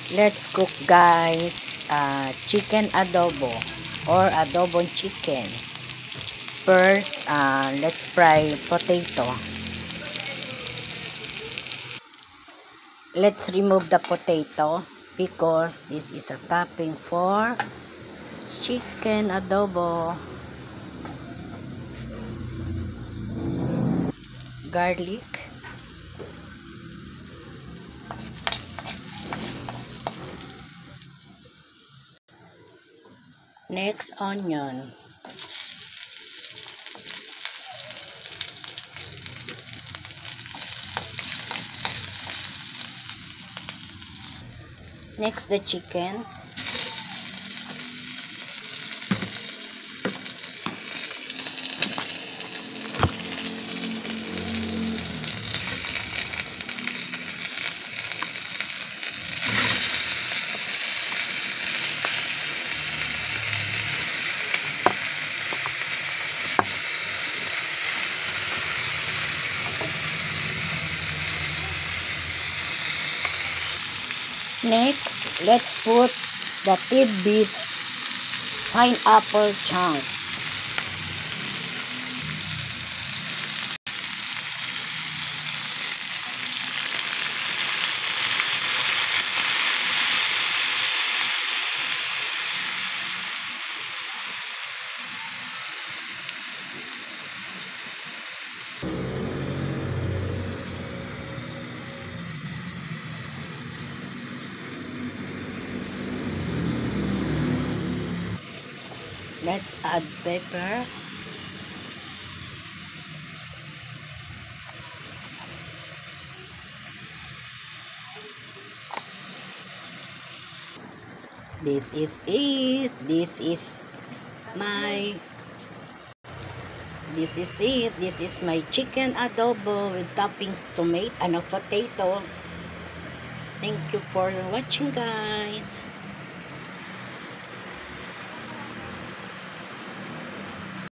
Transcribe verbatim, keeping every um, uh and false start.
Let's cook, guys, uh, chicken adobo or adobong chicken. First, uh, let's fry potato. Let's remove the potato because this is a topping for chicken adobo. Garlic. Next, onion. Next, the chicken. Next, let's put the tidbits, pineapple chunk. Let's add pepper. This is it. This is my This is it. This is my chicken adobo with toppings tomato and a potato. Thank you for watching, guys.